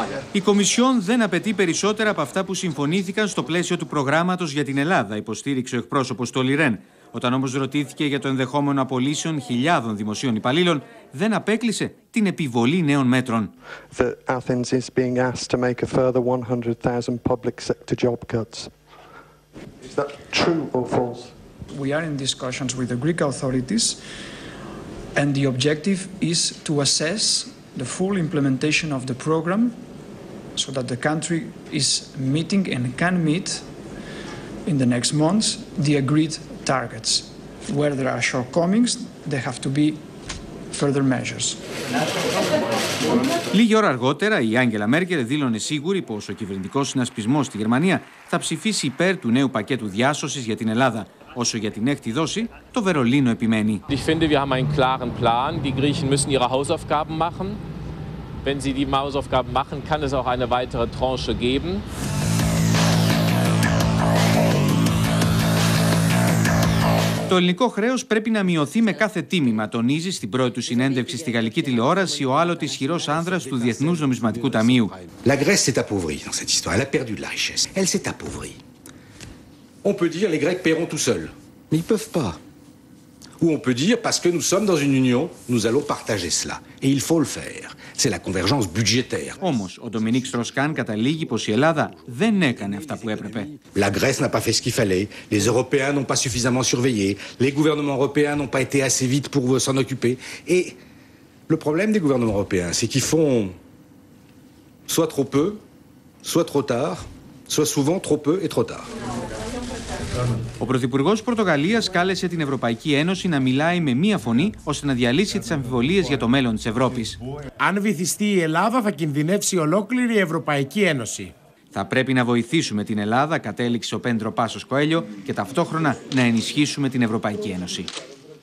Η Κομισιόν δεν απαιτεί περισσότερα από αυτά που συμφωνήθηκαν στο πλαίσιο του προγράμματος για την Ελλάδα, υποστήριξε ο εκπρόσωπος του Ολιρέν. Όταν όμως ρωτήθηκε για το ενδεχόμενο απολύσεων χιλιάδων δημοσίων υπαλλήλων, δεν απέκλεισε την επιβολή νέων μέτρων. Athens is being asked to make a further 100,000 public sector job cuts. Is that true or false? We are in discussions with the Greek authorities, and the objective is to assess the full implementation of the program so that the country is meeting and can meet in the next months the agreed targets. Where there are shortcomings, there have to be further measures. Λίγη ώρα αργότερα, η Άγγελα Μέρκελ δήλωνε σίγουρη πως ο κυβερνητικός συνασπισμός στη Γερμανία θα ψηφίσει υπέρ του νέου πακέτου διάσωσης για την Ελλάδα. Όσο για την έκτη δόση, το Βερολίνο επιμένει. Ich finde, wir haben einen klaren Plan. Die Griechen müssen ihre Hausaufgaben machen. Wenn sie die Hausaufgaben machen, kann es auch eine weitere Tranche geben. Το ελληνικό χρέος πρέπει να μειωθεί με κάθε τίμημα, τονίζει στην πρώτη του συνέντευξη στη γαλλική τηλεόραση ο άλλοτε ισχυρός άνδρας του Διεθνούς Νομισματικού Ταμείου. La Grèce s'est appauvrie dans cette histoire. Elle a perdu de la richesse. Elle s'est appauvrie. On peut dire les Grecs paieront tout seuls, mais ils peuvent pas. Ou on peut dire parce que nous sommes dans une union, nous allons partager cela. Et il faut le faire. C'est la convergence budgétaire. Όμως, ο Ντομινίκ Στροσκάν καταλήγει πως η Ελλάδα δεν έκανε αυτά που έπρεπε. La Grèce n'a pas fait ce qu'il fallait. Les Européens n'ont pas suffisamment surveillé. Les gouvernements européens n'ont pas été assez vite pour s'en occuper. Et le problème des gouvernements européens, c'est qu'ils font soit trop peu, soit trop tard, soit souvent trop peu et trop tard. Ο Πρωθυπουργός Πορτογαλίας κάλεσε την Ευρωπαϊκή Ένωση να μιλάει με μία φωνή ώστε να διαλύσει τις αμφιβολίες για το μέλλον της Ευρώπης. Αν βυθιστεί η Ελλάδα, θα κινδυνεύσει ολόκληρη η Ευρωπαϊκή Ένωση. Θα πρέπει να βοηθήσουμε την Ελλάδα, κατέληξε ο Πέντρο Πάσος Κοέλιο, και ταυτόχρονα να ενισχύσουμε την Ευρωπαϊκή Ένωση.